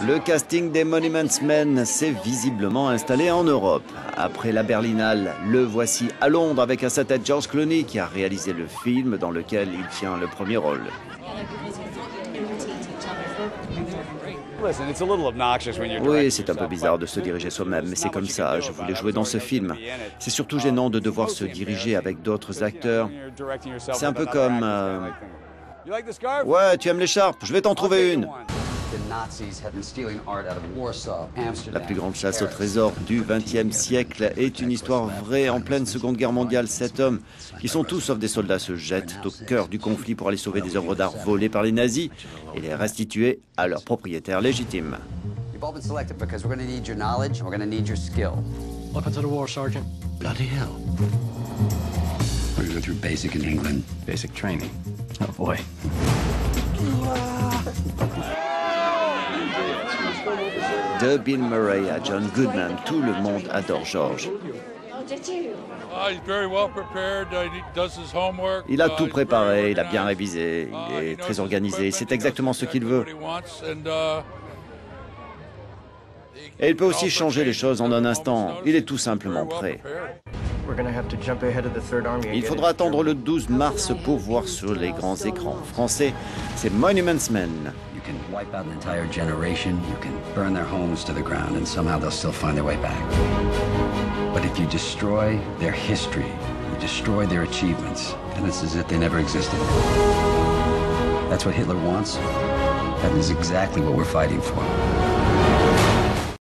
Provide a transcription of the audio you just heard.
Le casting des Monuments Men s'est visiblement installé en Europe. Après la Berlinale, le voici à Londres avec à sa tête George Clooney qui a réalisé le film dans lequel il tient le premier rôle. Oui, c'est un peu bizarre de se diriger soi-même, mais c'est comme ça, je voulais jouer dans ce film. C'est surtout gênant de devoir se diriger avec d'autres acteurs. C'est un peu comme... Ouais, tu aimes l'écharpe, je vais t'en trouver une. La plus grande chasse au trésor du XXe siècle est une histoire vraie en pleine Seconde Guerre mondiale. 7 hommes, qui sont tous sauf des soldats, se jettent au cœur du conflit pour aller sauver des œuvres d'art volées par les nazis et les restituer à leurs propriétaires légitimes. Welcome to the war, Sergeant. Bloody hell. We go through basic in England. Basic training. Oh boy. De Bill Murray à John Goodman, tout le monde adore George. Il a tout préparé, il a bien révisé, il est très organisé, c'est exactement ce qu'il veut. Et il peut aussi changer les choses en un instant, il est tout simplement prêt. Il faudra attendre le 12 mars pour voir sur les grands écrans français, c'est Monuments Men. You can wipe out an entire generation, you can burn their homes to the ground, and somehow they'll still find their way back. But if you destroy their history, you destroy their achievements, then it's as if they never existed. That's what Hitler wants. That is exactly what we're fighting for.